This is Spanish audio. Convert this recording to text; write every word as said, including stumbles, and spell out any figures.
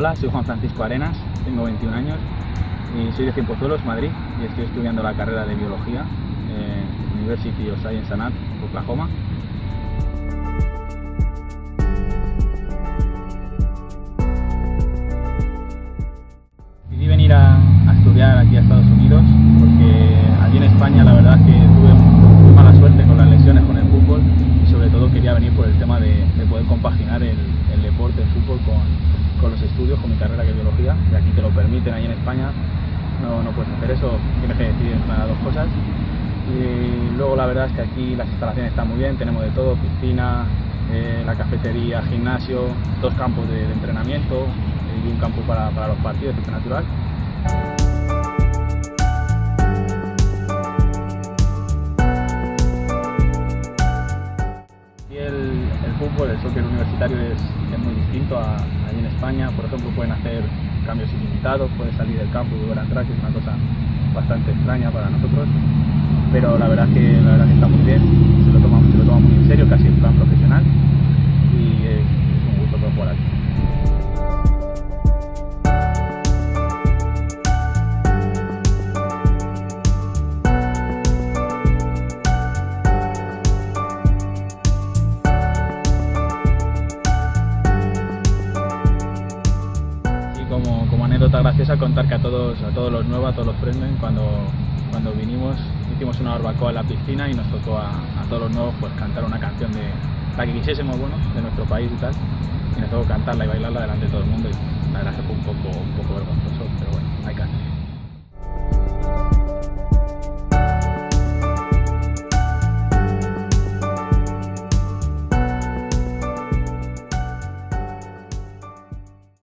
Hola, soy Juan Francisco Arenas, tengo veintiún años y soy de Cienpozuelos, Madrid, y estoy estudiando la carrera de Biología en University of Science and Art, Oklahoma. Decidí venir a, a estudiar aquí a Estados Unidos porque allí en España la verdad es que tuve muy mala suerte con las lesiones con el fútbol y sobre todo quería venir por el tema de, de poder compaginar el, el deporte, el fútbol con, con los estudios, con mi carrera que es Biología, y aquí te lo permiten, allí en España no, no puedes hacer eso, tienes que decidir entre las dos cosas. Y luego la verdad es que aquí las instalaciones están muy bien, tenemos de todo, piscina, eh, la cafetería, gimnasio, dos campos de, de entrenamiento eh, y un campo para, para los partidos, ciencia natural. Y el, el fútbol, el soccer universitario es, es muy distinto a allí en España. Por ejemplo, pueden hacer cambios ilimitados, puedes salir del campo y volver a entrar, que es una cosa bastante extraña para nosotros. Pero la verdad que la verdad que está muy bien, se lo toma, se lo toma muy en serio, casi en plan profesional, y es, es un gusto poder jugar aquí. Y como, como anécdota graciosa, contar que a todos, a todos los nuevos, a todos los freshmen, cuando, cuando vinimos hicimos una barbacoa en la piscina y nos tocó a, a todos los nuevos pues cantar una canción de la que quisiésemos, bueno, de nuestro país y tal, y nos tocó cantarla y bailarla delante de todo el mundo, y la verdad que fue un poco, un poco vergonzoso, pero bueno, hay que hacer.